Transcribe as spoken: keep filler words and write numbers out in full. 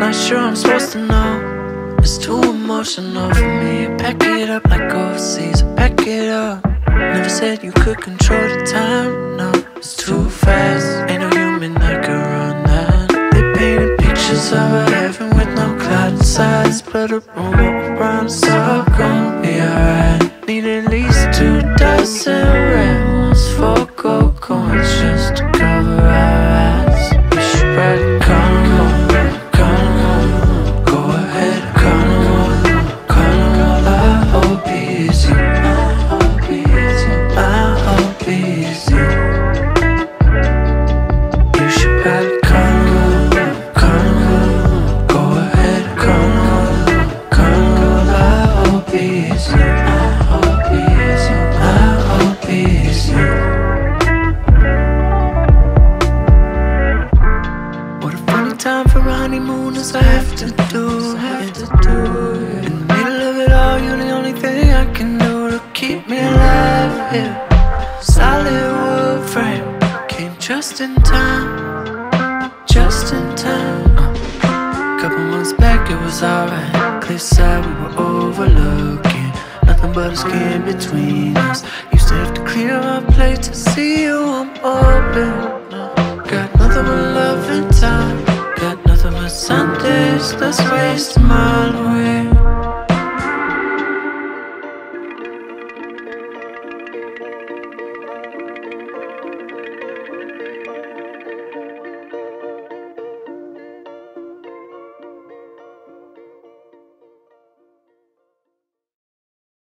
not sure I'm supposed to know. It's too emotional for me. I pack it up like overseas, I pack it up. Never said you could control the time, no, it's too fast. Ain't no human that could run that. They painted pictures of a heaven with no cloud inside. Split a room up around, it's all gonna be alright. Need at least two dozen red ones, four gold coins just to cover our eyes. We should probably call them all, call them all. Go ahead, call them all, call them all. I hope it's you, I hope it's you, I hope it's you. You should probably call them all, call them all. Go ahead, call them all, call them all. I hope it's you, I hope it's you, I hope it's you. What a funny time for a honeymoon is I have to do, have to do. In the middle of it all, you're the only thing I can do to keep me alive here. Solid wood frame came just in time, just in time. uh, Couple months back it was alright. Cliffside we were overlooking, nothing but a skin between us. Used to have to clear my plate to see you, I'm open. Got nothing but love and time, got nothing but Sundays, let's waste a mile away.